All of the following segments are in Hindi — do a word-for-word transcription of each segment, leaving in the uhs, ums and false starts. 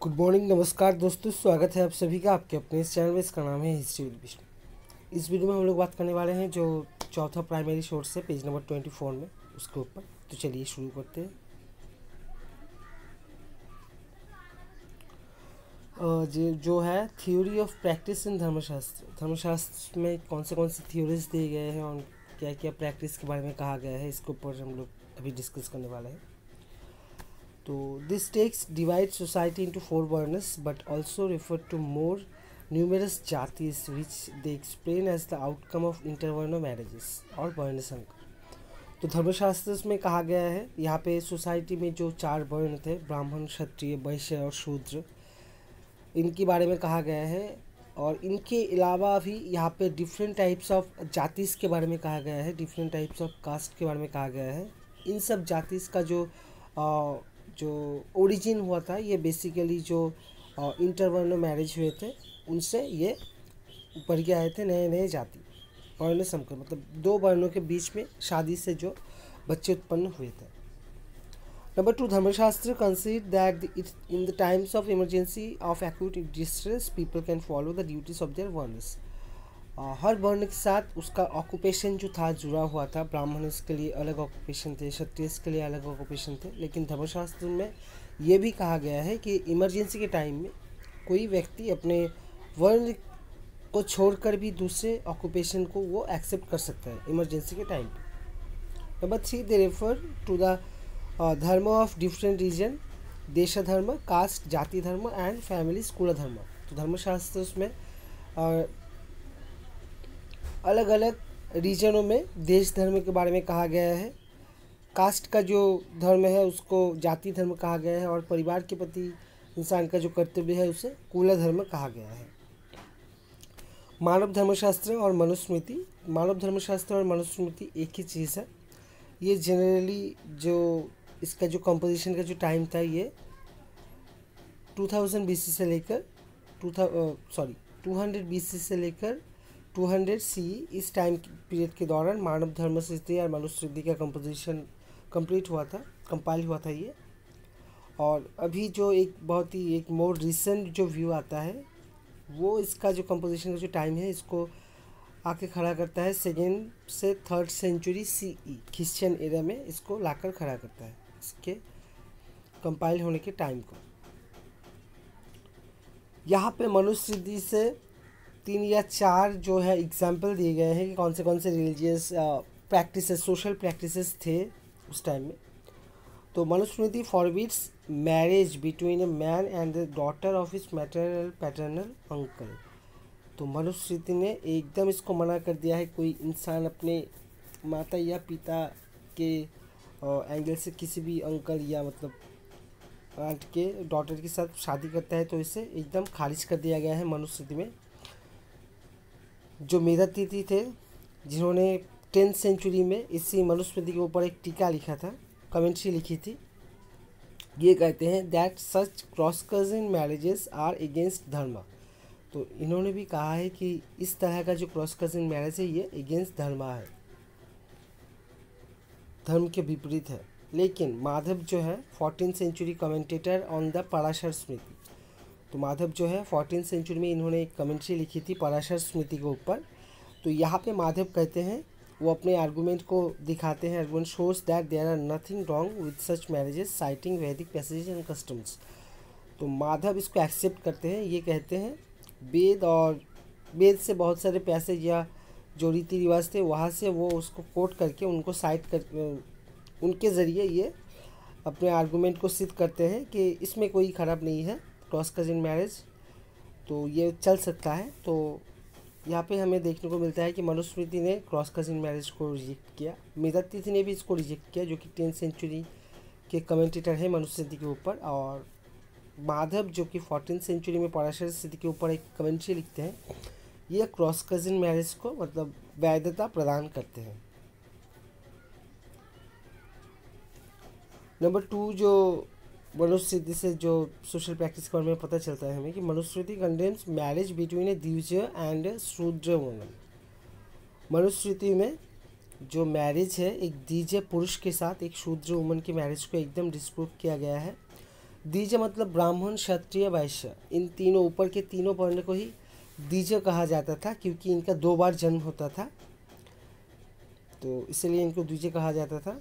गुड मॉर्निंग, नमस्कार दोस्तों। स्वागत है आप सभी का आपके अपने इस चैनल में। इसका नाम है हिस्ट्री विद विष्णु। इस वीडियो में हम लोग बात करने वाले हैं जो चौथा प्राइमरी सोर्स है पेज नंबर ट्वेंटी फोर में, उसके ऊपर। तो चलिए शुरू करते हैं। अ, जो जो है थ्योरी ऑफ प्रैक्टिस इन धर्मशास्त्र। धर्मशास्त्र में कौन से कौन से थ्योरीज दिए गए हैं और क्या क्या प्रैक्टिस के बारे में कहा गया है, इसके ऊपर हम लोग अभी डिस्कस करने वाले हैं। तो this texts divide society into four varnas but also refer to more numerous jatis which they explain as the outcome of intervarna marriages और वर्ण संकर। तो धर्मशास्त्र में कहा गया है, यहाँ पे सोसाइटी में जो चार वर्ण थे, ब्राह्मण, क्षत्रिय, वैश्य और शूद्र, इनके बारे में कहा गया है। और इनके अलावा भी यहाँ पे डिफरेंट टाइप्स ऑफ जातिस के बारे में कहा गया है, डिफरेंट टाइप्स ऑफ कास्ट के बारे में कहा गया है। इन सब जातिस का जो आ, जो ओरिजिन हुआ था, ये बेसिकली जो इंटरवर्ण मैरिज हुए थे उनसे ये ऊपर के आए थे नए नए जाति। वर्ण संकर मतलब दो वर्णों के बीच में शादी से जो बच्चे उत्पन्न हुए थे। Number two, Dharmashastra consider that in the times of emergency of acute distress people can follow the duties of their varnas. हर वर्ण के साथ उसका ऑक्यूपेशन जो था जुड़ा हुआ था। ब्राह्मण के लिए अलग ऑक्यूपेशन थे, क्षत्रिय के लिए अलग ऑक्यूपेशन थे। लेकिन धर्मशास्त्र में ये भी कहा गया है कि इमरजेंसी के टाइम में कोई व्यक्ति अपने वर्ण को छोड़कर भी दूसरे ऑक्यूपेशन को वो एक्सेप्ट कर सकता है इमरजेंसी के टाइम पे। Number three, they refer to the dharma of different region, देश धर्म, कास्ट जाति धर्म एंड फैमिली कुल धर्म। तो धर्मशास्त्र उसमें uh, अलग अलग रीजनों में देश धर्म के बारे में कहा गया है। कास्ट का जो धर्म है उसको जाति धर्म कहा गया है, और परिवार के प्रति इंसान का जो कर्तव्य है उसे कुल धर्म कहा गया है। मानव धर्मशास्त्र और मनुस्मृति। मानव धर्मशास्त्र और मनुस्मृति एक ही चीज़ है। ये जनरली जो इसका जो कंपोजिशन का जो टाइम था, ये टू थाउजेंड बी सी से लेकर two sorry two hundred B C से लेकर टू हंड्रेड सी, इस टाइम पीरियड के दौरान मानव धर्मस्मृति और मनुस्मृति का कंपोजिशन कंप्लीट हुआ था, कंपाइल हुआ था ये। और अभी जो एक बहुत ही एक मोर रिसेंट जो व्यू आता है, वो इसका जो कंपोजिशन का जो टाइम है इसको आके खड़ा करता है सेकेंड से third century C E, Christian era में इसको लाकर खड़ा करता है इसके कंपाइल होने के टाइम को। यहाँ पे मनुस्मृति से तीन या चार जो है एग्जाम्पल दिए गए हैं कि कौन से कौन से रिलीजियस प्रैक्टिसेस, सोशल प्रैक्टिसेस थे उस टाइम में। तो Manusmriti forbids marriage between a man and the daughter of his maternal paternal uncle. तो मनुस्मृति ने एकदम इसको मना कर दिया है, कोई इंसान अपने माता या पिता के एंगल से किसी भी अंकल या मतलब आंट के डॉटर के साथ शादी करता है तो इसे एकदम खारिज कर दिया गया है मनुस्मृति में। जो मेधातिथि थे, जिन्होंने टेंथ सेंचुरी में इसी मनुस्मृति के ऊपर एक टीका लिखा था, कमेंट्री लिखी थी, ये कहते हैं that such cross cousin marriages are against dharma. तो इन्होंने भी कहा है कि इस तरह का जो क्रॉस कजिन मैरिज है ये अगेंस्ट धर्म है, धर्म के विपरीत है। लेकिन माधव जो है fourteen century commentator on the Parashar Smriti, तो माधव जो है फोर्टीन सेंचुरी में इन्होंने एक कमेंट्री लिखी थी पराशर स्मृति के ऊपर। तो यहाँ पे माधव कहते हैं, वो अपने आर्गूमेंट को दिखाते हैं, argument shows that there are nothing wrong with such marriages citing Vedic passages and customs. तो माधव इसको एक्सेप्ट करते हैं, ये कहते हैं वेद और वेद से बहुत सारे पैसेज या जो रीति रिवाज थे वहाँ से वो उसको कोट करके उनको साइट कर उनके ज़रिए ये अपने आर्गूमेंट को सिद्ध करते हैं कि इसमें कोई ख़राब नहीं है क्रॉस कजिन मैरिज, तो ये चल सकता है। तो यहाँ पे हमें देखने को मिलता है कि मनुस्मृति ने क्रॉस कजिन मैरिज को रिजेक्ट किया, मेधातिथि ने भी इसको रिजेक्ट किया, जो कि टेंथ सेंचुरी के कमेंटेटर है मनुस्मृति के ऊपर। और माधव जो कि फोर्टीन सेंचुरी में पराशर स्मृति के ऊपर एक कमेंट्री लिखते हैं, ये क्रॉस कजिन मैरिज को मतलब वैधता प्रदान करते हैं। नंबर टू, जो मनुस्मृति से जो सोशल प्रैक्टिस के बारे में पता चलता है हमें कि Manusmriti condemns marriage between a dvija and ए शूद्र वुमन। मनुस्मृति में जो मैरिज है एक द्विज पुरुष के साथ एक शूद्र वुमन की मैरिज को एकदम डिस्प्रूव किया गया है। द्विज मतलब ब्राह्मण, क्षत्रिय, वैश्य, इन तीनों ऊपर के तीनों वर्ण को ही द्विज कहा जाता था, क्योंकि इनका दो बार जन्म होता था, तो इसलिए इनको द्विज कहा जाता था।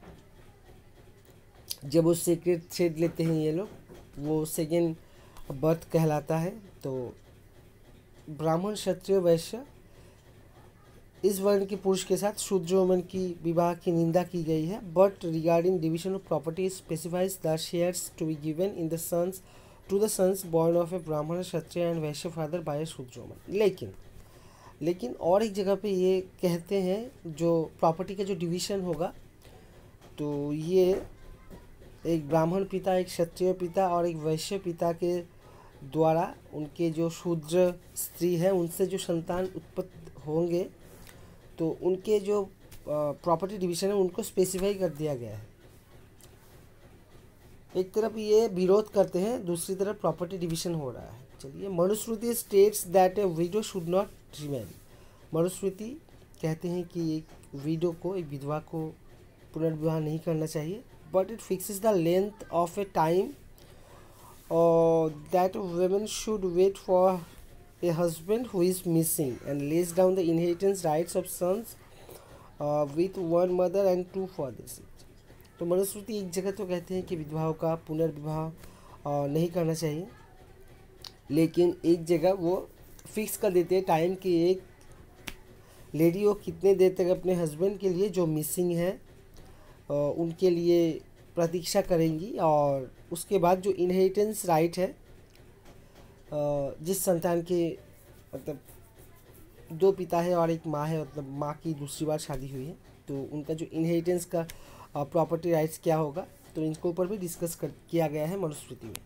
जब वो सेक्रेट थ्रेड लेते हैं ये लोग, वो सेकेंड बर्थ कहलाता है। तो ब्राह्मण, क्षत्रिय, वैश्य, इस वर्ण के पुरुष के साथ शूद्र वमन की विवाह की निंदा की गई है। But regarding division of property specifies the shares to be given in the sons to the sons born of a Brahmin, Kshatriya and Vaishya father by a Shudra woman. लेकिन लेकिन और एक जगह पे ये कहते हैं जो प्रॉपर्टी का जो डिवीजन होगा, तो ये एक ब्राह्मण पिता, एक क्षत्रिय पिता और एक वैश्य पिता के द्वारा उनके जो शूद्र स्त्री है उनसे जो संतान उत्पन्न होंगे, तो उनके जो प्रॉपर्टी डिवीजन है उनको स्पेसिफाई कर दिया गया है। एक तरफ ये विरोध करते हैं, दूसरी तरफ प्रॉपर्टी डिवीजन हो रहा है। चलिए, Manusmriti states that a widow should not remarry. Manusmriti कहते हैं कि एक विडो को, एक विधवा को पुनर्विवाह नहीं करना चाहिए। But it fixes the length of a time that women should wait for a husband who is missing and lays down the inheritance rights of sons uh, with one mother and two fathers. तो मनुस्मृति एक जगह तो कहते हैं कि विधवाओं का पुनर्विवाह uh, नहीं करना चाहिए, लेकिन एक जगह वो फिक्स कर देते हैं टाइम कि एक लेडी वो कितने देर तक अपने हस्बैंड के लिए जो मिसिंग है uh, उनके लिए प्रतीक्षा करेंगी, और उसके बाद जो इनहेरिटेंस राइट है, जिस संतान के मतलब दो पिता है और एक माँ है, मतलब माँ की दूसरी बार शादी हुई है, तो उनका जो इनहेरिटेंस का प्रॉपर्टी राइट्स क्या होगा, तो इनके ऊपर भी डिस्कस कर किया गया है मनुस्मृति में।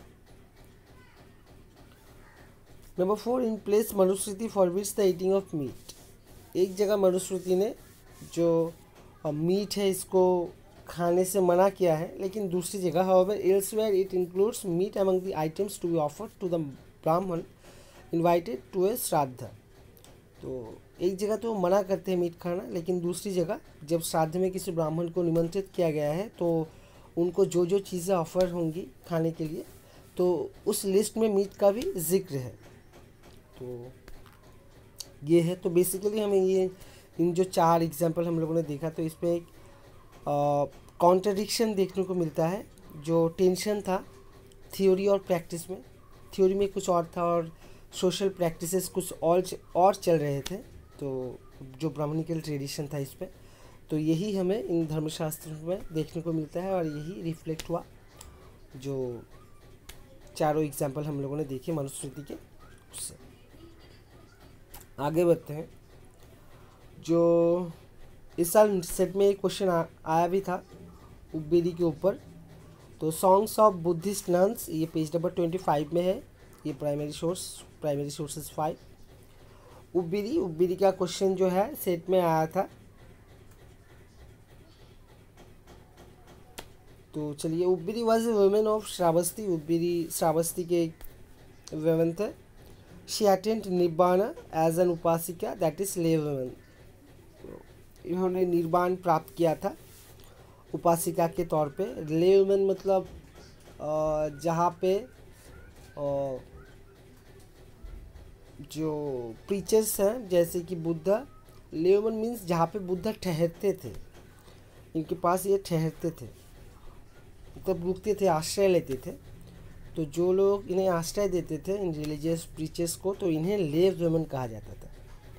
Number four, in place Manusmriti forbids the eating of meat. एक जगह मनुस्मृति ने जो मीट है इसको खाने से मना किया है, लेकिन दूसरी जगह however elsewhere it includes meat among the items to be offered to the Brahmin invited to a shraddha. तो एक जगह तो मना करते हैं मीट खाना, लेकिन दूसरी जगह जब श्राद्ध में किसी ब्राह्मण को निमंत्रित किया गया है तो उनको जो जो चीज़ें ऑफर होंगी खाने के लिए, तो उस लिस्ट में मीट का भी जिक्र है। तो ये है, तो बेसिकली हमें ये इन जो चार एग्जाम्पल हम लोगों ने देखा, तो इसमें एक कॉन्ट्रडिक्शन uh, देखने को मिलता है। जो टेंशन था थ्योरी और प्रैक्टिस में, थ्योरी में कुछ और था और सोशल प्रैक्टिसेस कुछ और और चल रहे थे, तो जो ब्राह्मणिकल ट्रेडिशन था इस पर, तो यही हमें इन धर्मशास्त्र में देखने को मिलता है और यही रिफ्लेक्ट हुआ जो चारों एग्जाम्पल हम लोगों ने देखे मनुस्मृति के, उससे आगे बढ़ते हैं। जो इस साल सेट में एक क्वेश्चन आया भी था उब्बेरी के ऊपर, तो सॉन्ग्स ऑफ बुद्धिस्ट नन्स, ये पेज नंबर ट्वेंटी फाइव में है, ये primary source primary sources five. Ubbiri Ubbiri का क्वेश्चन जो है सेट में आया था, तो चलिए, Ubbiri was a women of Shravasti. Ubbiri Shravasti के वुमेन थे। She attend nirvana as an upasika, that is lay women. इन्होंने निर्वाण प्राप्त किया था उपासिका के तौर पे। ले वुमेन मतलब जहाँ पे जो प्रीचर्स हैं जैसे कि बुद्धा, ले वुमेन मीन्स जहाँ पे बुद्धा ठहरते थे, इनके पास ये ठहरते थे, मतलब रुकते थे, आश्रय लेते थे। तो जो लोग इन्हें आश्रय देते थे, इन रिलीजियस प्रीचर्स को, तो इन्हें ले वुमेन कहा जाता था।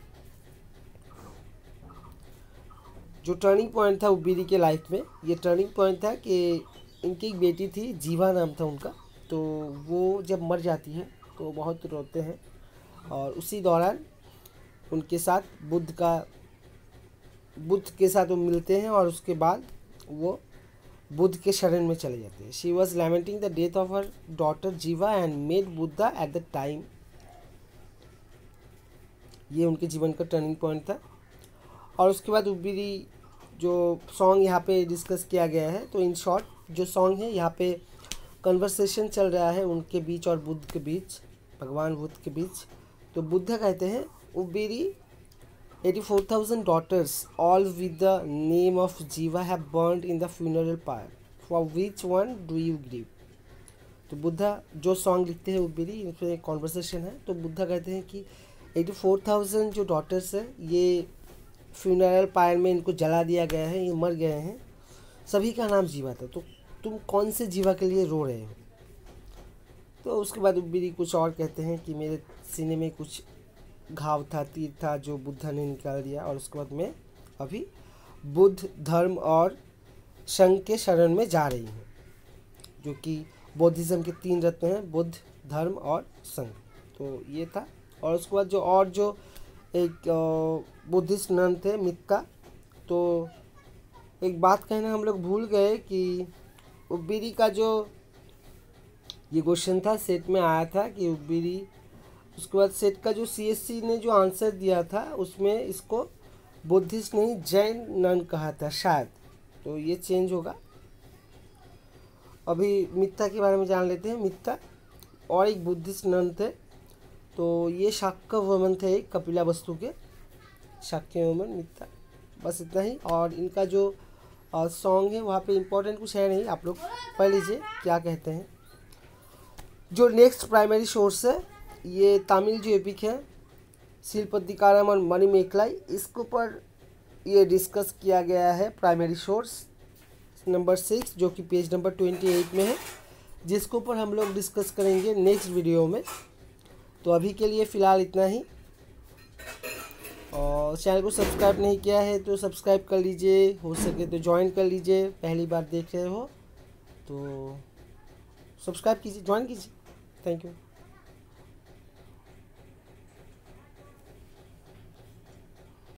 जो टर्निंग पॉइंट था उब्बेरी के लाइफ में, ये टर्निंग पॉइंट था कि इनकी एक बेटी थी, जीवा नाम था उनका, तो वो जब मर जाती है तो बहुत रोते हैं, और उसी दौरान उनके साथ बुद्ध का बुद्ध के साथ वो मिलते हैं, और उसके बाद वो बुद्ध के शरण में चले जाते हैं। She was lamenting the death of her daughter Jiva and made Buddha at the time. ये उनके जीवन का टर्निंग पॉइंट था। और उसके बाद उब्बेरी जो सॉन्ग यहाँ पे डिस्कस किया गया है, तो इन शॉर्ट जो सॉन्ग है यहाँ पे कन्वर्सेशन चल रहा है उनके बीच और बुद्ध के बीच, भगवान बुद्ध के बीच। तो बुद्ध कहते हैं, Ubbiri eighty four thousand daughters all with the name of Jiva have burned in the funeral pyre, for which one do you grieve. तो बुद्धा जो सॉन्ग लिखते हैं उबेरी, इसमें एक कॉन्वर्सेशन है। तो बुद्धा कहते हैं कि एटी फोर थाउजेंड जो डॉटर्स है ये फ्यूनरल पायर में इनको जला दिया गया है, ये मर गए हैं, सभी का नाम जीवा था, तो तुम कौन से जीवा के लिए रो रहे हो। तो उसके बाद उबेरी कुछ और कहते हैं कि मेरे सीने में कुछ घाव था, तीर था, जो बुद्धा ने निकाल दिया, और उसके बाद मैं अभी बुद्ध, धर्म और संघ के शरण में जा रही हूँ, जो कि बौद्धिज्म के तीन रत्न हैं, बुद्ध, धर्म और संघ। तो ये था। और उसके बाद जो और जो एक बुद्धिस्ट नन थे मित्ता, तो एक बात कहना हम लोग भूल गए कि उबेरी का जो ये क्वेश्चन था सेट में आया था कि उबेरी, उसके बाद सेट का जो सीएससी ने जो आंसर दिया था उसमें इसको बुद्धिस्ट नहीं जैन नन कहा था शायद, तो ये चेंज होगा। अभी मित्ता के बारे में जान लेते हैं। मित्ता और एक बुद्धिस्ट नन थे, तो ये शाक्य वमन थे, एक कपिलावस्तु के शाक्य वमन मित्ता, बस इतना ही। और इनका जो सॉन्ग है वहाँ पे इम्पोर्टेंट कुछ है नहीं, आप लोग पढ़ लीजिए क्या कहते हैं। जो नेक्स्ट प्राइमरी सोर्स है ये तमिल जो एपिक है शिल्पदिकारम और मणिमेखलाई, इसके ऊपर ये डिस्कस किया गया है प्राइमरी सोर्स नंबर सिक्स, जो कि पेज नंबर ट्वेंटी एट में है, जिसके ऊपर हम लोग डिस्कस करेंगे नेक्स्ट वीडियो में। तो अभी के लिए फ़िलहाल इतना ही, और चैनल को सब्सक्राइब नहीं किया है तो सब्सक्राइब कर लीजिए, हो सके तो ज्वाइन कर लीजिए, पहली बार देख रहे हो तो सब्सक्राइब कीजिए, ज्वाइन कीजिए। Thank you.